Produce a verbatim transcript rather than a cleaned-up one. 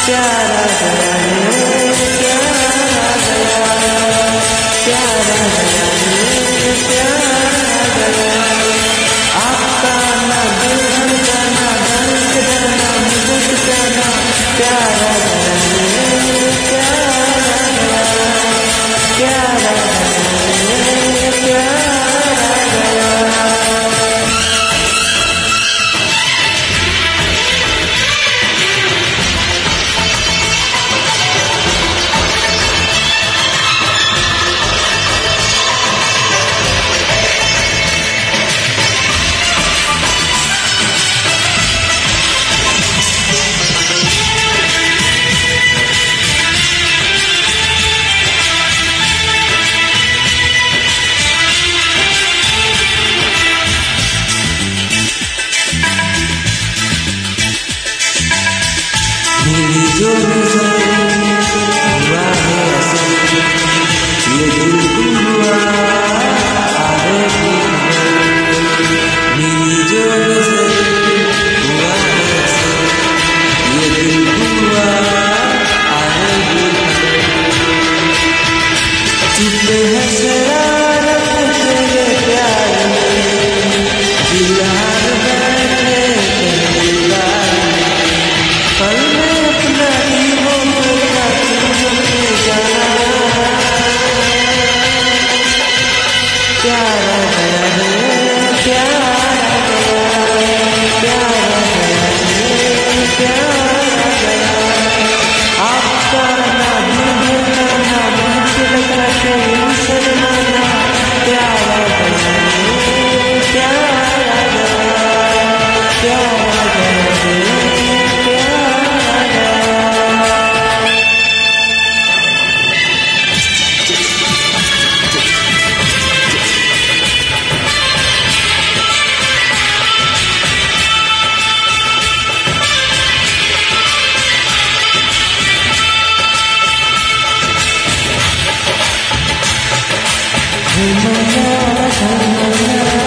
प्यारा गया रे प्यारा गया, प्यारा गया रे प्यारा गया। आपका ना दिल जाना, दर्द जाना, मुझे जाना, प्यारा गया रे प्यारा गया, प्यारा गया रे प्यारा गया। मेरी जो नज़र हुआ है असर, ये दिल हुआ आगे मेरी जो नज़र हुआ है असर, ये दिल हुआ आगे चुपे है शरारत तेरे प्यार में, दिल हार बैठे दिलदार पल में अपना ही हो गया तुझे जाना। प्यारा गया रे प्यारा गया, प्यारा गया रे प्यारा गया। आपका ना भूलना ना मुझे लगा कहीं शर्माना, प्यारा गया रे प्यारा गया, प्यारा गया रे प्यारा गया। Hey,